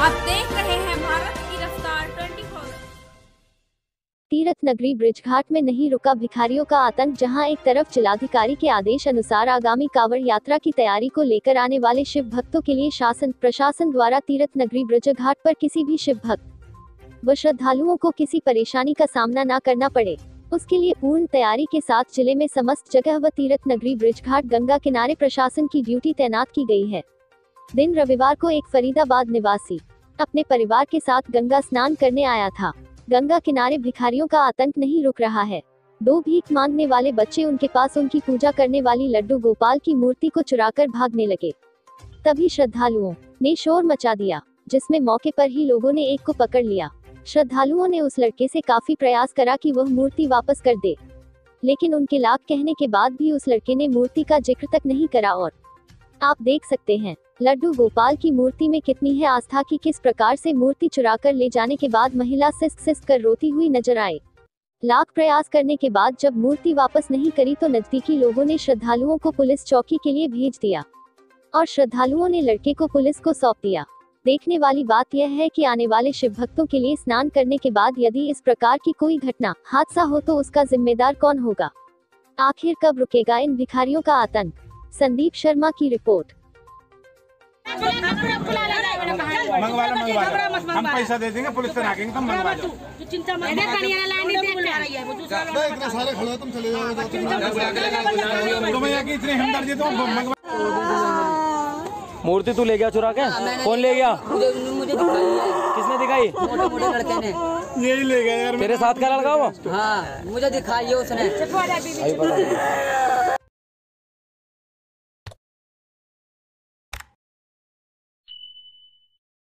आप देख रहे हैं भारत की रफ्तार 24। तीर्थ नगरी ब्रिजघाट में नहीं रुका भिखारियों का आतंक। जहां एक तरफ जिलाधिकारी के आदेश अनुसार आगामी कांवड़ यात्रा की तैयारी को लेकर आने वाले शिव भक्तों के लिए शासन प्रशासन द्वारा तीर्थ नगरी ब्रिजघाट पर किसी भी शिव भक्त व श्रद्धालुओं को किसी परेशानी का सामना न करना पड़े, उसके लिए पूर्ण तैयारी के साथ जिले में समस्त जगह व तीर्थ नगरी ब्रिजघाट गंगा किनारे प्रशासन की ड्यूटी तैनात की गई है। दिन रविवार को एक फरीदाबाद निवासी अपने परिवार के साथ गंगा स्नान करने आया था। गंगा किनारे भिखारियों का आतंक नहीं रुक रहा है। 2 भीख मांगने वाले बच्चे उनके पास उनकी पूजा करने वाली लड्डू गोपाल की मूर्ति को चुराकर भागने लगे। तभी श्रद्धालुओं ने शोर मचा दिया, जिसमें मौके पर ही लोगों ने एक को पकड़ लिया। श्रद्धालुओं ने उस लड़के से काफी प्रयास करा कि वह मूर्ति वापस कर दे, लेकिन उनके लाख कहने के बाद भी उस लड़के ने मूर्ति का जिक्र तक नहीं करा। और आप देख सकते हैं लड्डू गोपाल की मूर्ति में कितनी है आस्था कि किस प्रकार से मूर्ति चुराकर ले जाने के बाद महिला सिस कर रोती हुई नजर आए। लाख प्रयास करने के बाद जब मूर्ति वापस नहीं करी तो नजदीकी लोगों ने श्रद्धालुओं को पुलिस चौकी के लिए भेज दिया और श्रद्धालुओं ने लड़के को पुलिस को सौंप दिया। देखने वाली बात यह है कि आने वाले शिव भक्तों के लिए स्नान करने के बाद यदि इस प्रकार की कोई घटना हादसा हो तो उसका जिम्मेदार कौन होगा? आखिर कब रुकेगा इन भिखारियों का आतंक? संदीप शर्मा की रिपोर्ट। मंगवा लो, हम पैसा दे देंगे, पुलिस से नाकेंगे, तुम मंगवा लो। तुम्हें यहाँ की इतनी हमदर्दी तो मंगवा। मूर्ति तू ले गया चुरा के? कौन ले गया? मुझे दिखाई है। किसने दिखाई? मोटे लड़के ने। यही ले गया यार। तेरे साथ का लड़का वो? हाँ, मुझे दिखाई है उसने।